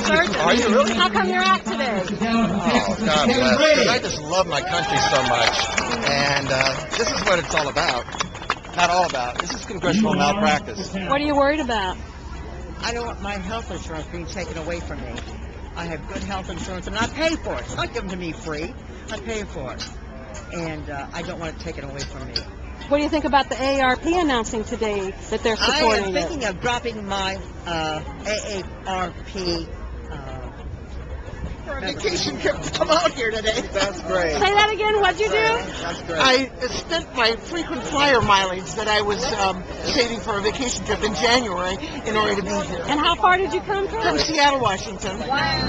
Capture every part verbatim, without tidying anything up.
surgeon. Are you really? How come you're out today? Oh, God bless. Because I just love my country so much. And uh, this is what it's all about. Not all about. This is congressional malpractice. What are you worried about? I don't want my health insurance being taken away from me. I have good health insurance, and I pay for it. It's not given to me free. I pay for it. And uh, I don't want it taken away from me. What do you think about the A A R P announcing today that they're I supporting am thinking it? of dropping my uh, A A R P uh, for a vacation trip to come out here today. That's great. Say that again. What'd you do? That's great. I spent my frequent flyer mileage that I was um, saving for a vacation trip in January in order to be here. And how far did you come from? From Seattle, Washington.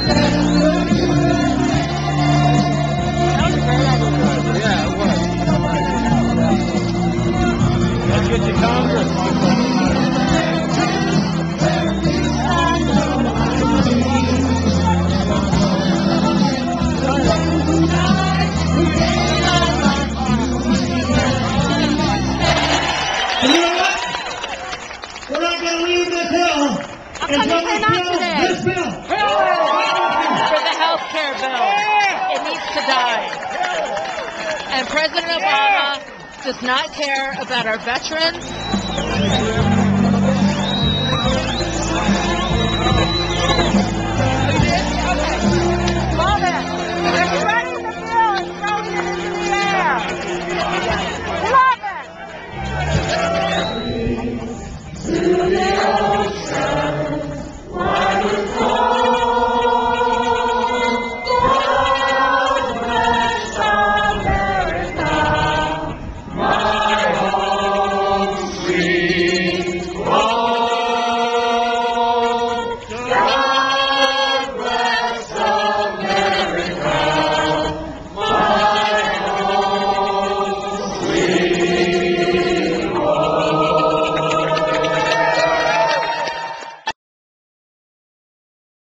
Yeah, it was. Let's get to Congress. And you know what? We're not going to leave this hill How come you came out today? this bill. For the health care bill. It needs to die. And President Obama does not care about our veterans.